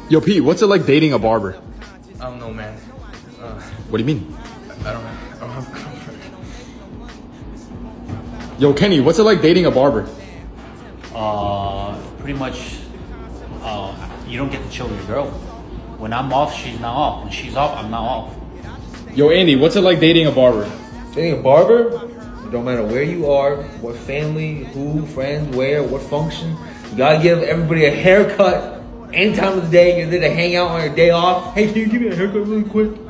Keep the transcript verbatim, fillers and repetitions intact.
Yo, Pete, what's it like dating a barber? I don't know, man. Uh, What do you mean? I don't know. I don't have a girlfriend. Yo, Kenny, what's it like dating a barber? Uh, pretty much, uh, you don't get to chill with your girl. When I'm off, she's not off. When she's off, I'm not off. Yo, Andy, what's it like dating a barber? Dating a barber, it don't matter where you are, what family, who, friends, where, what function. You gotta give everybody a haircut any time of the day. You're there to hang out on your day off. Hey, can you give me a haircut really quick?